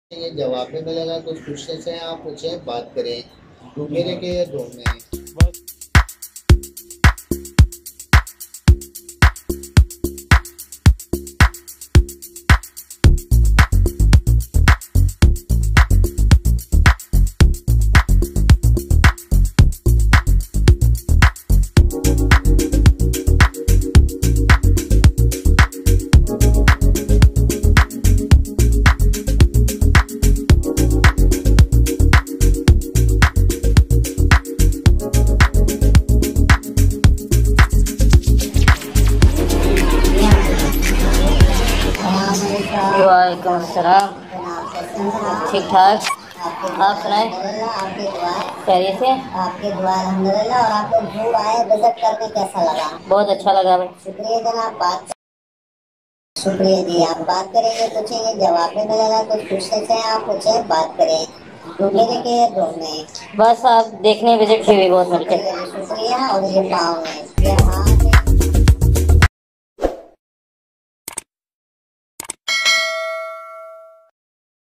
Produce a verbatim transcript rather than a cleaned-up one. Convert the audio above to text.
ये जवाब में मिलेगा। कुछ पूछने से आप पूछे, बात करें मेरे के ये ढूंढने। वालेकुम सलाम। ठीक ठाक, आप सुनाए? खैरियत से? आपके दुआ अल्हम्दुलिल्लाह। और आपको व्यू आए विजिट करके कैसा लगा? बहुत अच्छा लगा भाई। शुक्रिया जनाब। बात शुक्रिया जी। आप बात करेंगे, पूछेंगे, जवाब भी मिलेगा। कुछ पूछने से आप पूछे, बात करें मेरे के ढूंढने। बस आप देखने विजिट की हुई बहुत मिलकर। शुक्रिया। और ये पाओ में